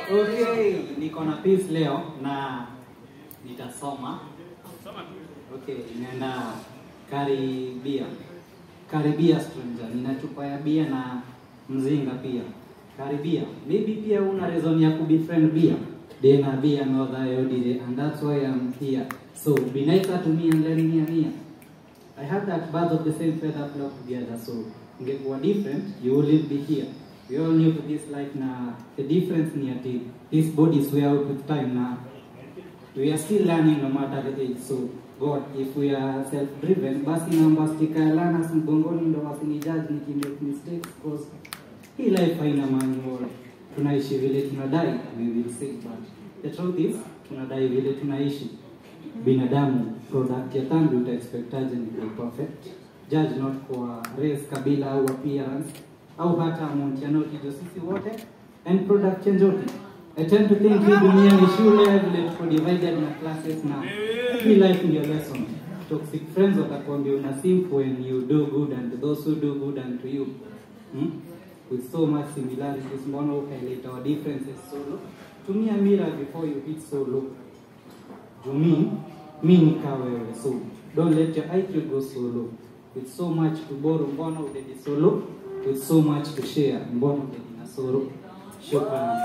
Okay, niko na piece leo na nitasoma. Okay, inaenda Karibia. Karibia stranger. Nina chupa ya bia na mzinga pia. Karibia. Maybe pia una reason ya kubefriend bia. Then a bia know that I did it, and that's why I'm here. So be nicer to me and let me near. I have that birds of the same feather flock together. So ingekuwa different, you wouldn't be here. We all new to this life now. The difference near these bodies wear out with time now. We are still learning no matter the age. So God, if we are self-driven, basi namba stika lana mbongoni ndo wasinijudge nikimake mistakes, because hii life haina manual. Tunaishi vile tunadai, we will say, but the truth is tunadai vile tunaishi. Binadamu product ya tambi uta expectaje ni perfect. Judge not kwa race, kabila au appearance au hata amount ya noti jo sisi wote and product ya njoti. I tend to think hii dunia ni shule vile tuko divided na classes na every life in your lesson. Toxic friends watakwambia una simp when you do good and those who do good unto you. With so much similarities, mbona ukaileta our differences so low? Tumia mirror before you hit so low. Jumi nika wewe, so don't let your IQ go so low. With so much to borrow, mbona udedi so low? With so much to share, mbona udedi na sorrow? Shukran.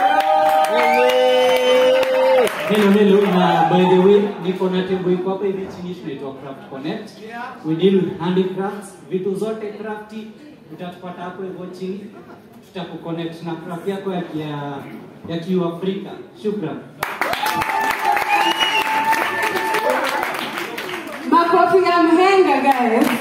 Hello, by the way, niko na tembo iko hapa hivi chini tunaitwa Craft Connect. We deal with handicrafts, vitu zote crafty utatupata hapo hivyo chini. Tutakuconnect na craft yako ya Kiafrika. Shukran. Makofi ya MHENGA guys.